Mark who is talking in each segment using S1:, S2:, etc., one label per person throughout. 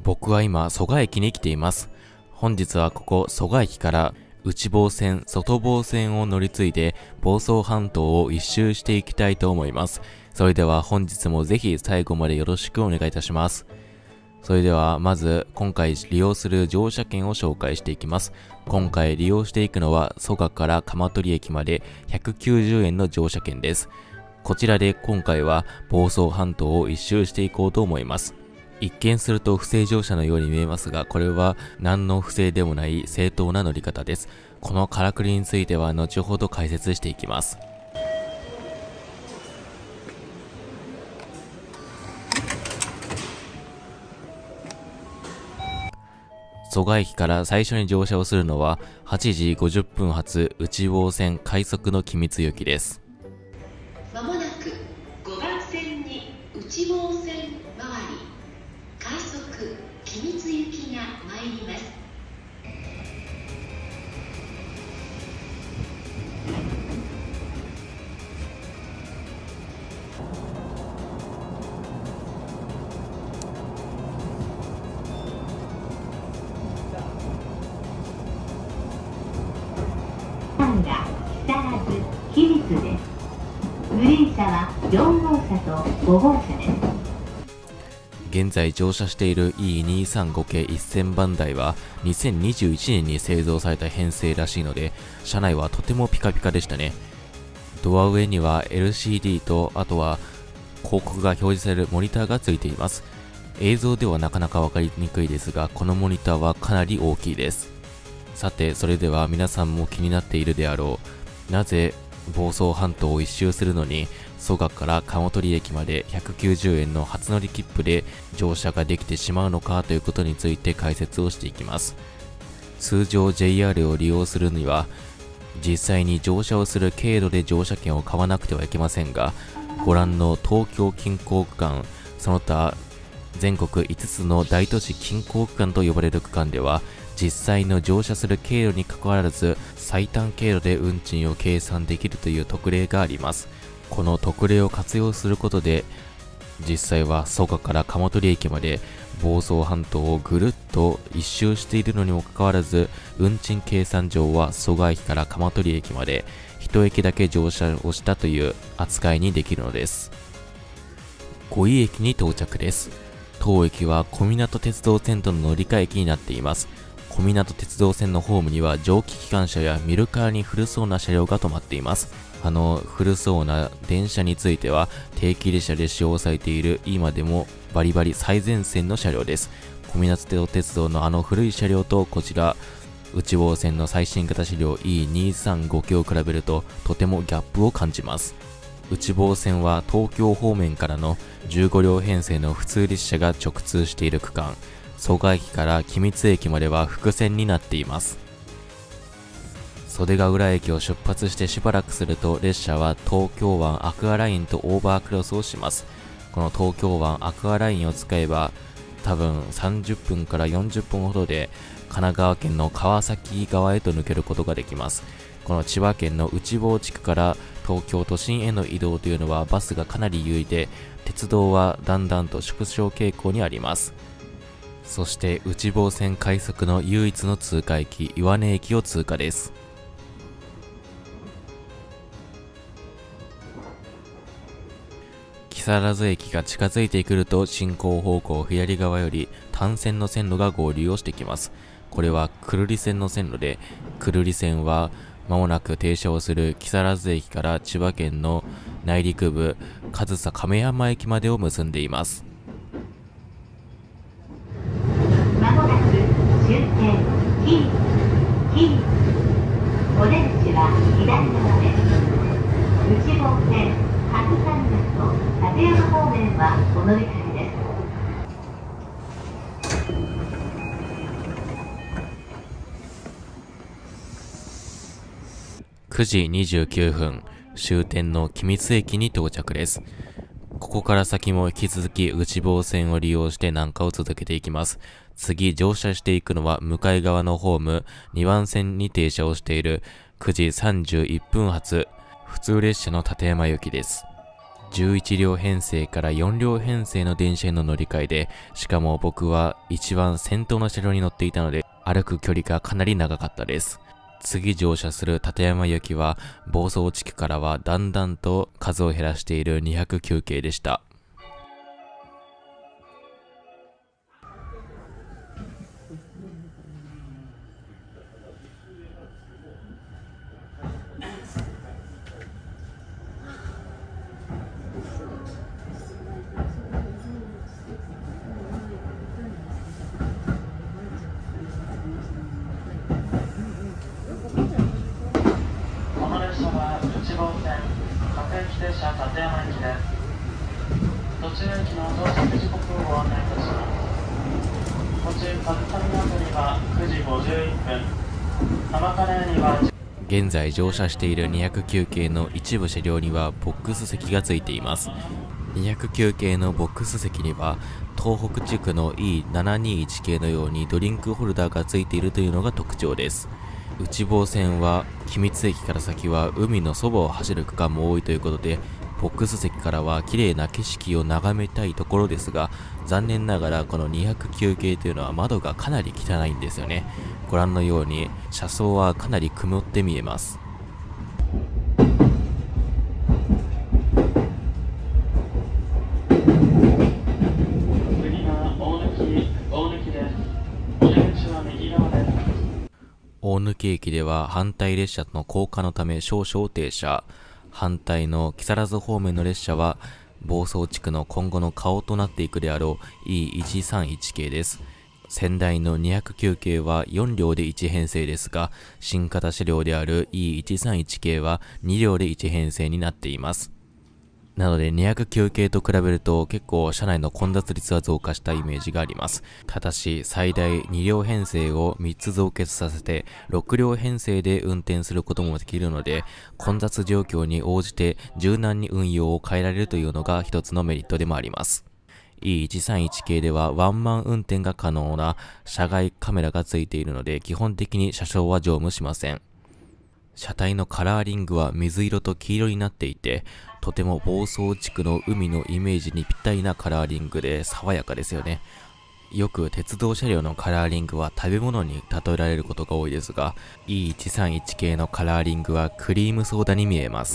S1: 僕は今、蘇我駅に来ています。本日はここ蘇我駅から内房線、外房線を乗り継いで房総半島を一周していきたいと思います。それでは本日もぜひ最後までよろしくお願いいたします。それではまず今回利用する乗車券を紹介していきます。今回利用していくのは蘇我から鎌取駅まで190円の乗車券です。こちらで今回は房総半島を一周していこうと思います。一見すると不正乗車のように見えますが、これは何の不正でもない正当な乗り方です。このからくりについては後ほど解説していきます。蘇我駅から最初に乗車をするのは8時50分発内房線快速の君津行きです。
S2: まもなく5番線に内房線回り快速君津行きが参ります。木更津君津です。グリーン車は4号車と5号車です。
S1: 現在乗車している E235 系1000番台は2021年に製造された編成らしいので、車内はとてもピカピカでしたね。ドア上には LCD とあとは広告が表示されるモニターがついています。映像ではなかなかわかりにくいですが、このモニターはかなり大きいです。さて、それでは皆さんも気になっているであろう、なぜ房総半島を一周するのに蘇我から鎌取駅まで190円の初乗り切符で乗車ができてしまうのかということについて解説をしていきます。通常 JR を利用するには実際に乗車をする経路で乗車券を買わなくてはいけませんが、ご覧の東京近郊区間、その他全国5つの大都市近郊区間と呼ばれる区間では実際の乗車する経路にかかわらず最短経路で運賃を計算できるという特例があります。この特例を活用することで実際は蘇我から鎌取駅まで房総半島をぐるっと一周しているのにもかかわらず、運賃計算上は蘇我駅から鎌取駅まで1駅だけ乗車をしたという扱いにできるのです。五井駅に到着です。当駅は小湊鉄道線との乗り換え駅になっています。小湊鉄道線のホームには蒸気機関車や見るからに古そうな車両が止まっています。古そうな電車については定期列車で使用されている今でもバリバリ最前線の車両です。小湊鉄道の古い車両とこちら内房線の最新型車両 E235 系を比べるととてもギャップを感じます。内房線は東京方面からの15両編成の普通列車が直通している区間、蘇我駅から君津駅までは複線になっています。袖ヶ浦駅を出発してしばらくすると列車は東京湾アクアラインとオーバークロスをします。この東京湾アクアラインを使えば多分30分から40分ほどで神奈川県の川崎側へと抜けることができます。この千葉県の内房地区から東京都心への移動というのはバスがかなり優位で、鉄道はだんだんと縮小傾向にあります。そして内房線快速の唯一の通過駅岩根駅を通過です。木更津駅が近づいてくると進行方向左側より単線の線路が合流をしてきます。これは久留里線の線路で、久留里線は間もなく停車をする木更津駅から千葉県の内陸部上総亀山駅までを結んでいます。
S2: まもなく終点金お出口は左側です。内房線白山と立山方面はお乗り換えです。
S1: 9時29分、終点の君津駅に到着です。ここから先も引き続き内房線を利用して南下を続けていきます。次乗車していくのは向かい側のホーム2番線に停車をしている9時31分発普通列車の立山行きです。 11両編成から4両編成の電車への乗り換えで、しかも僕は一番先頭の車両に乗っていたので、歩く距離がかなり長かったです。次乗車する立山行きは、房総地区からはだんだんと数を減らしている209系でした。
S3: 停車立山駅です。途中駅の到着時刻をご案内いたします。途中上上辺りは9時51分、浜金谷には
S1: 現在乗車している209系の一部車両にはボックス席がついています。209系のボックス席には東北地区の E721 系のようにドリンクホルダーがついているというのが特徴です。内房線は君津駅から先は海のそばを走る区間も多いということで、ボックス席からは綺麗な景色を眺めたいところですが、残念ながらこの209系というのは窓がかなり汚いんですよね。ご覧のように車窓はかなり曇って見えます。
S3: 次は大貫です。出口は右側です。
S1: 大貫駅では反対列車の降下のため少々停車。反対の木更津方面の列車は房総地区の今後の顔となっていくであろう E131 系です。仙台の209系は4両で1編成ですが、新型車両である E131 系は2両で1編成になっています。なので209系と比べると結構車内の混雑率は増加したイメージがあります。ただし最大2両編成を3つ増結させて6両編成で運転することもできるので、混雑状況に応じて柔軟に運用を変えられるというのが一つのメリットでもあります。E131 系ではワンマン運転が可能な車外カメラがついているので、基本的に車掌は乗務しません。車体のカラーリングは水色と黄色になっていて、とても房総地区の海のイメージにぴったりなカラーリングで爽やかですよね。よく鉄道車両のカラーリングは食べ物に例えられることが多いですが、E131 系のカラーリングはクリームソーダに見えます。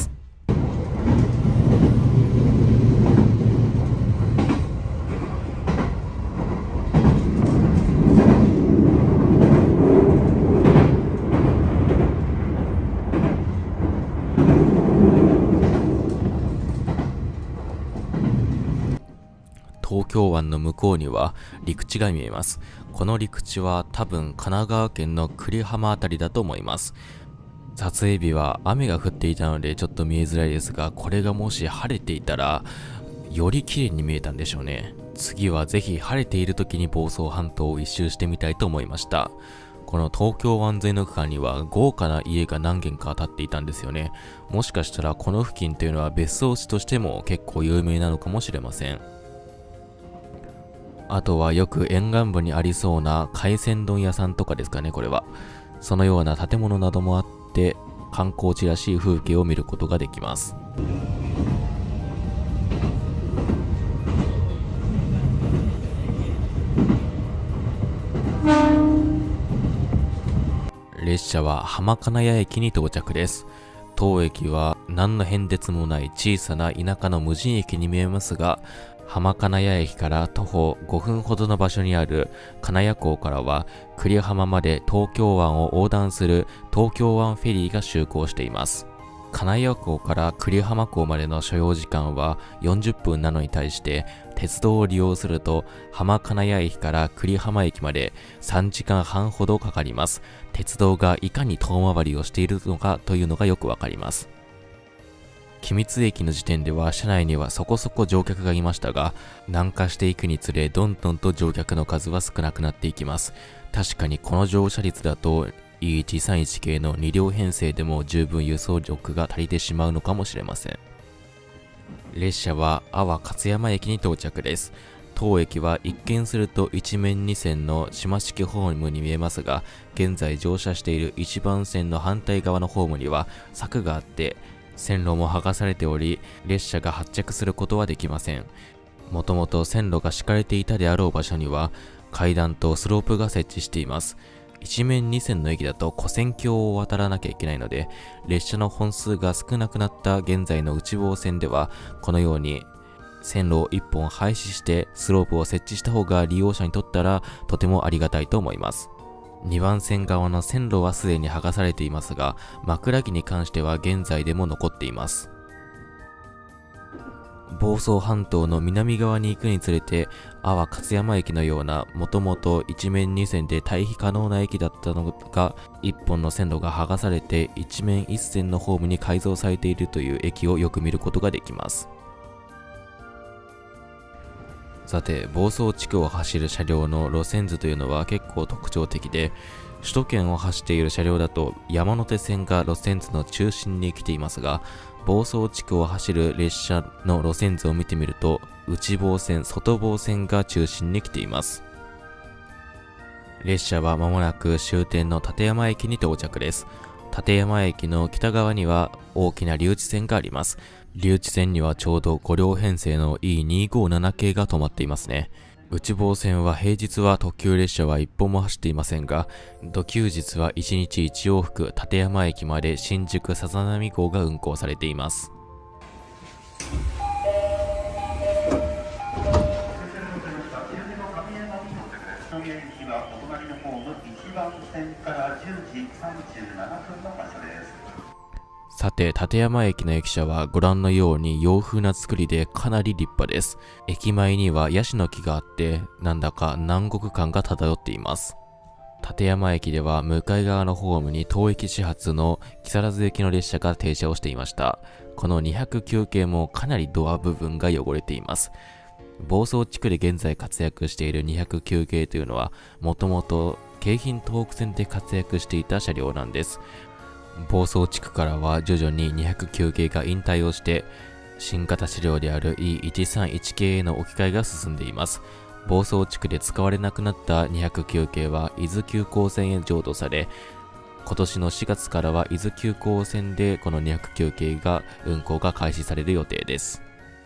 S1: 東京湾の向こうには陸地が見えます。この陸地は多分神奈川県の久里浜あたりだと思います。撮影日は雨が降っていたのでちょっと見えづらいですが、これがもし晴れていたらより綺麗に見えたんでしょうね。次はぜひ晴れている時に房総半島を一周してみたいと思いました。この東京湾沿いの区間には豪華な家が何軒か建っていたんですよね。もしかしたらこの付近というのは別荘地としても結構有名なのかもしれません。あとはよく沿岸部にありそうな海鮮丼屋さんとかですかね、これは。そのような建物などもあって、観光地らしい風景を見ることができます。列車は浜金谷駅に到着です。当駅は何の変哲もない小さな田舎の無人駅に見えますが、浜金谷駅から徒歩5分ほどの場所にある金谷港からは久里浜まで東京湾を横断する東京湾フェリーが就航しています。金谷港から久里浜港までの所要時間は40分なのに対して、鉄道を利用すると浜金谷駅から久里浜駅まで3時間半ほどかかります。鉄道がいかに遠回りをしているのかというのがよくわかります。君津駅の時点では車内にはそこそこ乗客がいましたが、南下していくにつれどんどんと乗客の数は少なくなっていきます。確かにこの乗車率だと E131 系の2両編成でも十分輸送力が足りてしまうのかもしれません。列車は阿波勝山駅に到着です。当駅は一見すると一面二線の島式ホームに見えますが、現在乗車している1番線の反対側のホームには柵があって、 線路も剥がされており、列車が発着することはできません。もともと線路が敷かれていたであろう場所には階段とスロープが設置しています。一面2線の駅だと跨線橋を渡らなきゃいけないので、列車の本数が少なくなった現在の内房線では、このように線路を1本廃止してスロープを設置した方が利用者にとったらとてもありがたいと思います。2番線側の線路はすでに剥がされていますが、枕木に関しては現在でも残っています。房総半島の南側に行くにつれて、阿波勝山駅のようなもともと一面2線で退避可能な駅だったのが、1本の線路が剥がされて一面1線のホームに改造されているという駅をよく見ることができます。さて、房総地区を走る車両の路線図というのは結構特徴的で、首都圏を走っている車両だと山手線が路線図の中心に来ていますが、房総地区を走る列車の路線図を見てみると、内房線、外房線が中心に来ています。列車は間もなく終点の館山駅に到着です。館山駅の北側には大きな留置線があります。留置線にはちょうど5両編成の E257 系が止まっていますね。内房線は平日は特急列車は1本も走っていませんが、土休日は1日1往復館山駅まで新宿さざ波号が運行されています。さて、館山駅の駅舎はご覧のように洋風な作りでかなり立派です。駅前にはヤシの木があって、なんだか南国感が漂っています。館山駅では向かい側のホームに東駅始発の木更津行きの列車が停車をしていました。この209系もかなりドア部分が汚れています。房総地区で現在活躍している209系というのは、もともと京浜東北線で活躍していた車両なんです。房総地区からは徐々に209系が引退をして、新型車両である E131 系への置き換えが進んでいます。房総地区で使われなくなった209系は伊豆急行線へ譲渡され、今年の4月からは伊豆急行線でこの209系が運行が開始される予定です。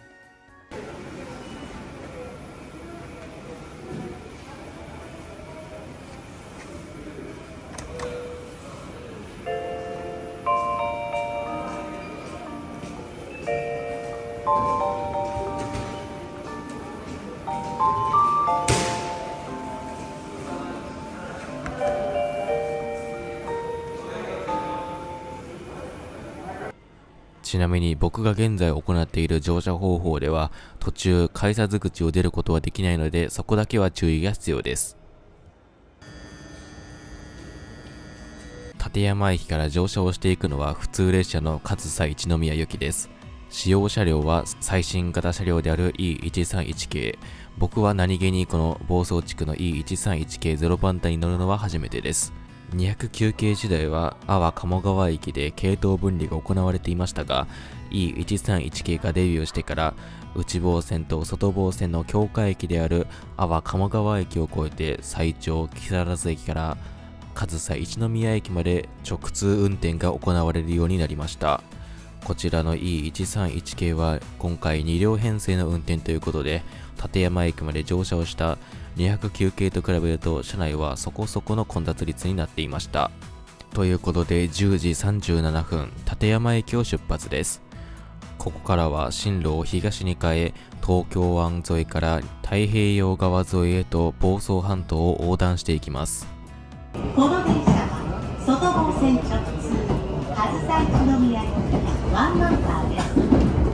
S1: ちなみに僕が現在行っている乗車方法では、途中改札口を出ることはできないので、そこだけは注意が必要です。館山駅から乗車をしていくのは普通列車の上総一宮行きです。使用車両は最新型車両である E131 系。僕は何気にこの房総地区の E131 系0番台に乗るのは初めてです。209系時代は阿波鴨川駅で系統分離が行われていましたが、 E131 系がデビューしてから内房線と外房線の境界駅である阿波鴨川駅を越えて最長木更津駅から上総一宮駅まで直通運転が行われるようになりました。こちらの E131 系は今回2両編成の運転ということで、館山駅まで乗車をした209系と比べると車内はそこそこの混雑率になっていました。ということで10時37分、館山駅を出発です。ここからは進路を東に変え、東京湾沿いから太平洋側沿いへと房総半島を横断していきます。
S2: この電車は外房線直通上総一宮行きワンマンカーです。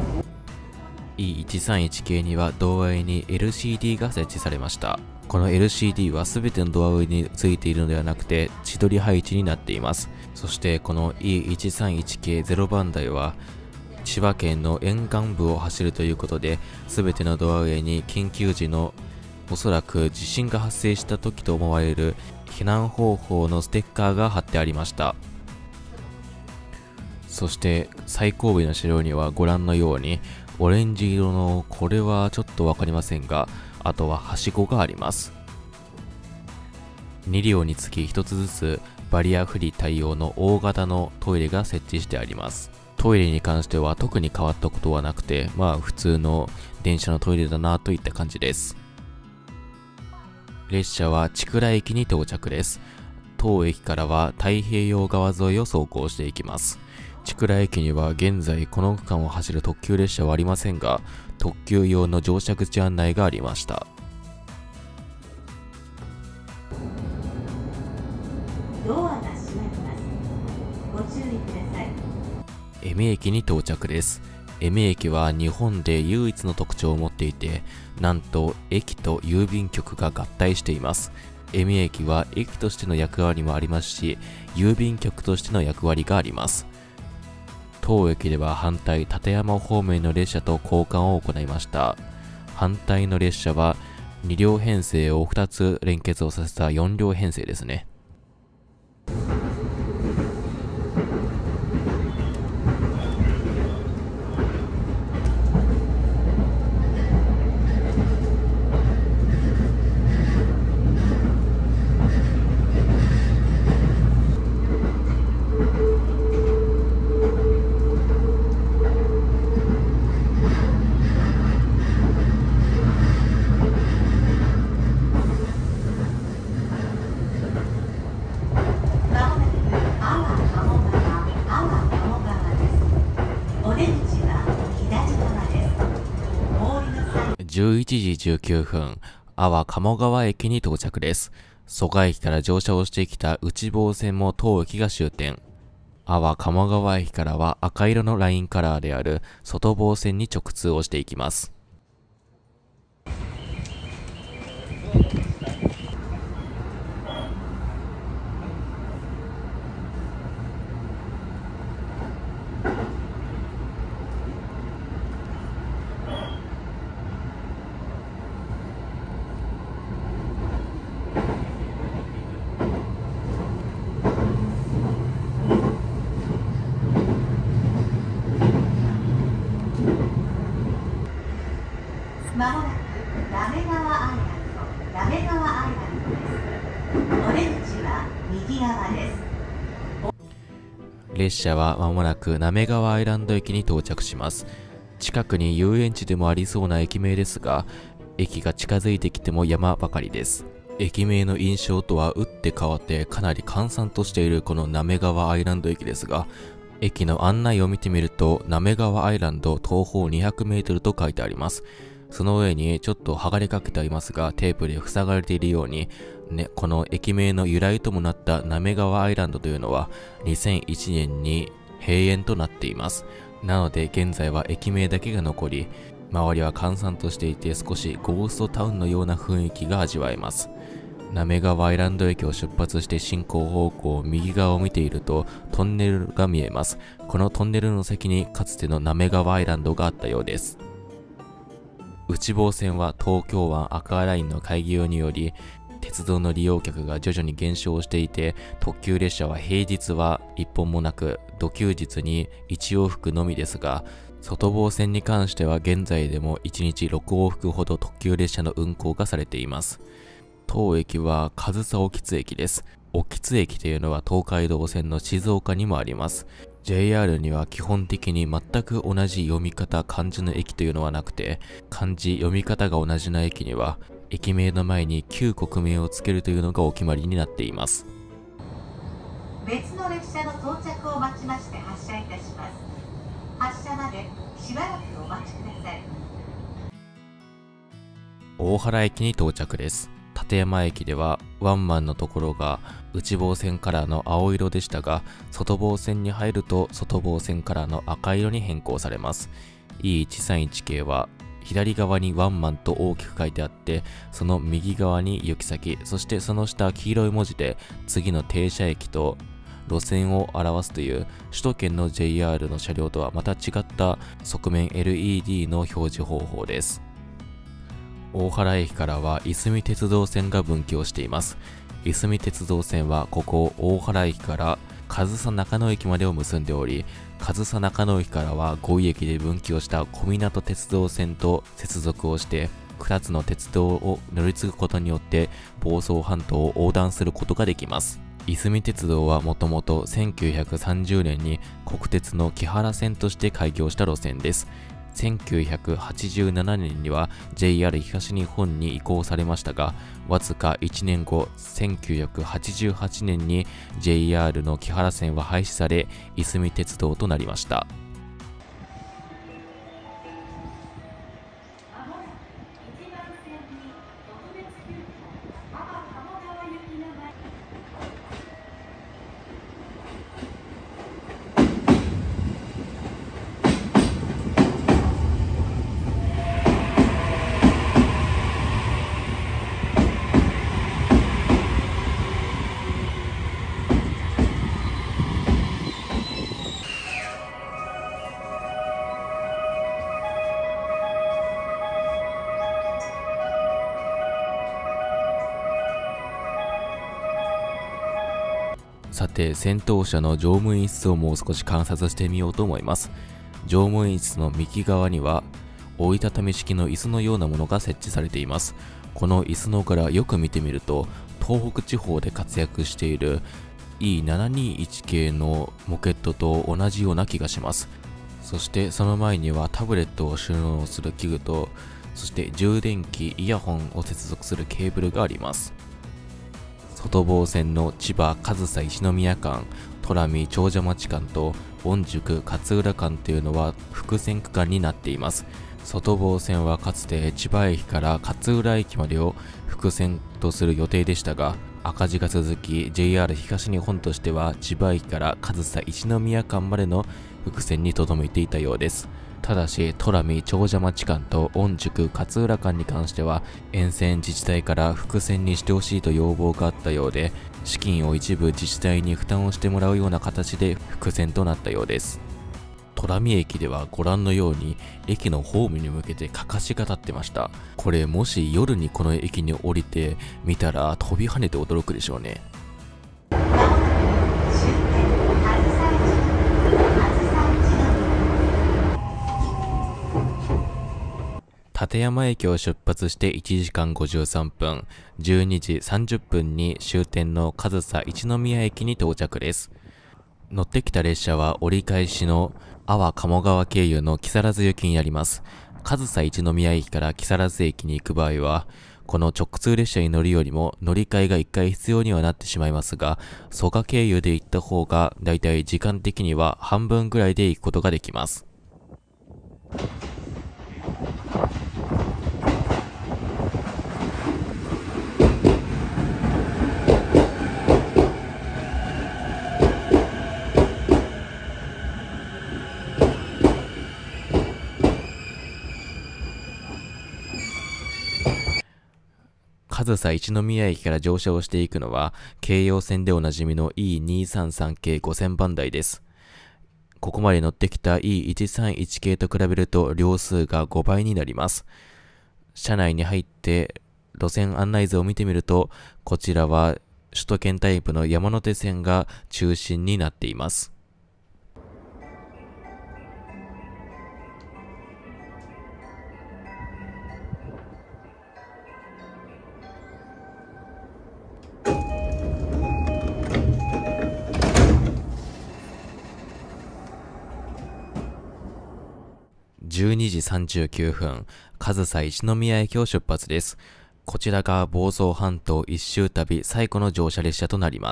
S1: E131 系にはドア上に LCD が設置されました。この LCD は全てのドア上についているのではなくて千鳥配置になっています。そしてこの E131 系0番台は千葉県の沿岸部を走るということで、全てのドア上に緊急時のおそらく地震が発生した時と思われる避難方法のステッカーが貼ってありました。そして最後尾の車両にはご覧のようにオレンジ色の、これはちょっとわかりませんが、あとははしごがあります。2両につき1つずつバリアフリー対応の大型のトイレが設置してあります。 トイレに関しては特に変わったことはなくて、普通の電車のトイレだなといった感じです。列車は千倉駅に到着です。当駅からは太平洋側沿いを走行していきます。千倉駅には現在この区間を走る特急列車はありませんが、特急用の乗車口案内がありました。
S2: ドアが閉まります。ご注意ください。
S1: 恵美駅に到着です。恵美駅は日本で唯一の特徴を持っていて、なんと駅と郵便局が合体しています。恵美駅は駅としての役割もありますし、郵便局としての役割があります。当駅では反対館山方面の列車と交換を行いました。反対の列車は2両編成を2つ連結をさせた4両編成ですね。11時19分、阿波鴨川駅に到着です。蘇我駅から乗車をしてきた内房線も当駅が終点。阿波鴨川駅からは赤色のラインカラーである外房線に直通をしていきます。
S2: まもなく滑川アイランドです。お出口は右側です。
S1: 列車はまもなく滑川アイランド駅に到着します。近くに遊園地でもありそうな駅名ですが、駅が近づいてきても山ばかりです。駅名の印象とは打って変わってかなり閑散としているこの滑川アイランド駅ですが、駅の案内を見てみると滑川アイランド東方200メートルと書いてあります。その上にちょっと剥がれかけてありますが、テープで塞がれているように、この駅名の由来ともなった滑川アイランドというのは2001年に閉園となっています。なので現在は駅名だけが残り、周りは閑散としていて少しゴーストタウンのような雰囲気が味わえます。滑川アイランド駅を出発して進行方向右側を見ているとトンネルが見えます。このトンネルの先にかつての滑川アイランドがあったようです。内房線は東京湾アクアラインの開業により鉄道の利用客が徐々に減少していて、特急列車は平日は1本もなく土休日に1往復のみですが、外房線に関しては現在でも1日6往復ほど特急列車の運行がされています。当駅は上総興津駅です。興津駅というのは東海道線の静岡にもあります。JR には基本的に全く同じ読み方、漢字の駅というのはなくて、漢字読み方が同じな駅には駅名の前に旧国名をつけるというのがお決まりになっています。
S2: 別の列車の到着を待ちまして発車いたします。発車までしばらくお待ちください。
S1: 大原駅に到着です。館山駅ではワンマンのところが内房線カラーの青色でしたが、外房線に入ると外房線カラーの赤色に変更されます。 E131 系は左側にワンマンと大きく書いてあって、その右側に行き先、そしてその下黄色い文字で次の停車駅と路線を表すという首都圏の JR の車両とはまた違った側面 LED の表示方法です。大原駅からはいすみ鉄道線が分岐をしています。いすみ鉄道線はここ大原駅から上総中野駅までを結んでおり、上総中野駅からは五井駅で分岐をした小湊鉄道線と接続をして、2つの鉄道を乗り継ぐことによって房総半島を横断することができます。 いすみ鉄道はもともと1930年に国鉄の木原線として開業した路線です。1987年には JR 東日本に移行されましたが、わずか1年後、1988年に JR の木原線は廃止され、いすみ鉄道となりました。さて、先頭車の乗務員室をもう少し観察してみようと思います。乗務員室の右側には折りたたみ式の椅子のようなものが設置されています。この椅子の柄よく見てみると、東北地方で活躍している E721 系のモケットと同じような気がします。そしてその前にはタブレットを収納する器具と、そして充電器、イヤホンを接続するケーブルがあります。外房線の千葉上総一宮間、戸良長者町間と御宿勝浦間というのは複線区間になっています。外房線はかつて千葉駅から勝浦駅までを複線とする予定でしたが、赤字が続き JR 東日本としては千葉駅から上総一宮間までの複線に留めていたようです。ただし、戸良長者町間と御宿勝浦間に関しては沿線自治体から複線にしてほしいと要望があったようで、資金を一部自治体に負担をしてもらうような形で複線となったようです。戸良駅ではご覧のように駅のホームに向けてかかしが立ってました。これもし夜にこの駅に降りてみたら飛び跳ねて驚くでしょうね。立山駅を出発して1時間53分、12時30分に終点の上総一宮駅に到着です。乗ってきた列車は折り返しの安房鴨川経由の木更津行きになります。上総一宮駅から木更津駅に行く場合は、この直通列車に乗るよりも乗り換えが1回必要にはなってしまいますが、蘇我経由で行った方がだいたい時間的には半分ぐらいで行くことができます。上総一宮駅から乗車をしていくのは、京葉線でおなじみの E233 系5000番台です。ここまで乗ってきた E131 系と比べると両数が5倍になります。車内に入って路線案内図を見てみると、こちらは首都圏タイプの山手線が中心になっています。12時39分、上総一宮駅を出発です。こちらが房総半島一周旅最後の乗車列車となります。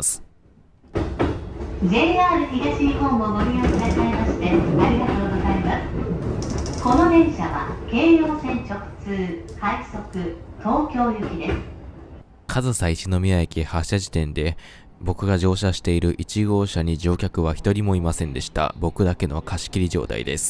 S2: JR 東日本をご利用くださいましてありがとうございます。この電車は京葉線直通快速東京行きです。
S1: 上総一宮駅発車時点で僕が乗車している1号車に乗客は一人もいませんでした。僕だけの貸し切り状態です。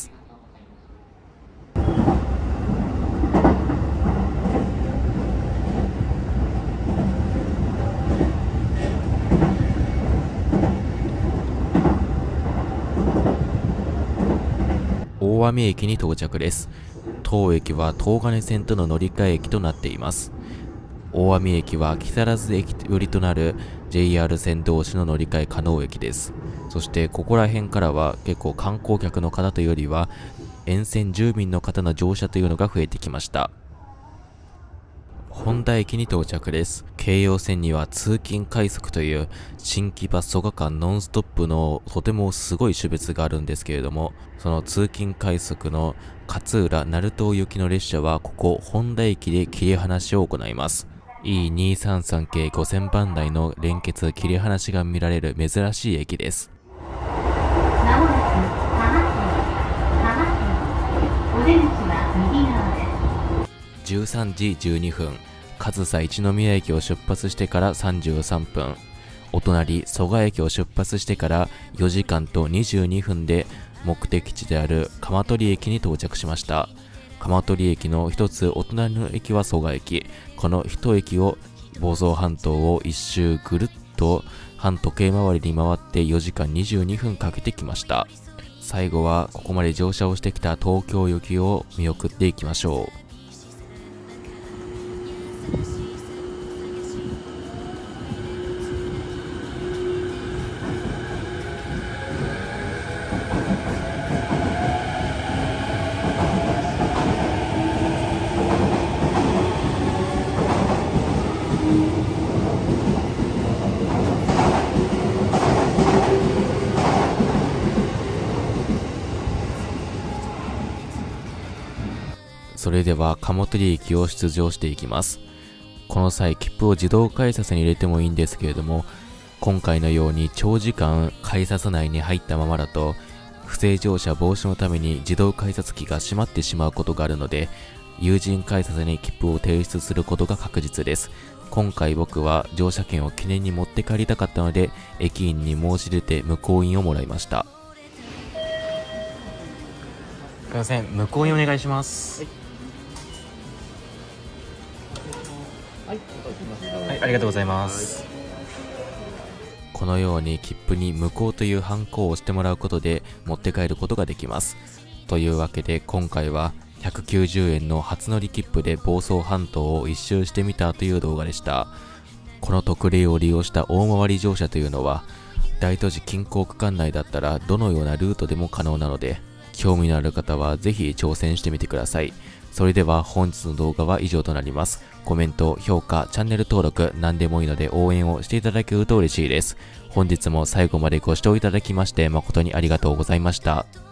S1: 大網駅に到着です。当駅は東金線との乗り換え駅となっています。大網駅は木更津駅寄りとなる JR 線同士の乗り換え可能駅です。そしてここら辺からは結構観光客の方というよりは沿線住民の方の乗車というのが増えてきました。 本田駅に到着です。京葉線には通勤快速という新木場蘇我間ノンストップのとてもすごい種別があるんですけれども、その通勤快速の勝浦鳴門行きの列車はここ本田駅で切り離しを行います。E233 系5000番台の連結切り離しが見られる珍しい駅です。
S4: まもなく多摩線、お出口は右側です。
S1: 13時12分、上総一宮駅を出発してから33分、お隣蘇我駅を出発してから4時間と22分で目的地である鎌取駅に到着しました。鎌取駅の一つお隣の駅は蘇我駅。この一駅を房総半島を一周ぐるっと半時計回りに回って4時間22分かけてきました。最後はここまで乗車をしてきた東京行きを見送っていきましょう。それでは鎌取駅を出場していきます。この際切符を自動改札に入れてもいいんですけれども、今回のように長時間改札内に入ったままだと不正乗車防止のために自動改札機が閉まってしまうことがあるので、有人改札に切符を提出することが確実です。今回僕は乗車券を記念に持って帰りたかったので、駅員に申し出て無効印をもらいました。すみません、無効印お願いします。はい、ありがとうございます。このように切符に無効というハンコを押してもらうことで持って帰ることができます。というわけで今回は190円の初乗り切符で房総半島を一周してみたという動画でした。この特例を利用した大回り乗車というのは大都市近郊区間内だったらどのようなルートでも可能なので、興味のある方はぜひ挑戦してみてください。それでは本日の動画は以上となります。コメント、評価、チャンネル登録、何でもいいので応援をしていただけると嬉しいです。本日も最後までご視聴いただきまして誠にありがとうございました。